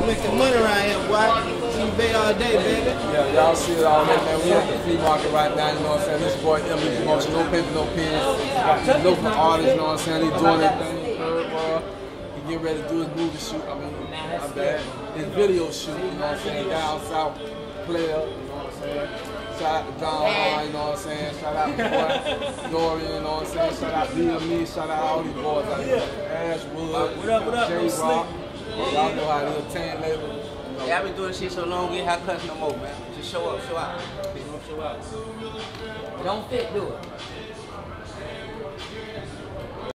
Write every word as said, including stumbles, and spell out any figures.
making money around here, boy. T-Bay all day, baby. Yeah, y'all see it all day, man. We at the flea market right now, you know what I'm saying? This boy, M B promotion, no paper, no pen. Got these local artists, you know what I'm saying? He doing that thing. He getting ready to do his movie shoot. I mean, I'm bad. His video shoot, you know what I'm saying? Down south player, you know what I'm saying? Shout out to John Hahn, you know what I'm saying? Shout out to boy Dorian, you know what I'm saying? Shout out to me, shout out all these boys out here. Ashwood, What up, what up, J-Rock. Y'all know how to obtain label. Yeah, I've been doing shit so long, we ain't have cuts no more, man. Just show up, show out. Show up. Don't fit, do it.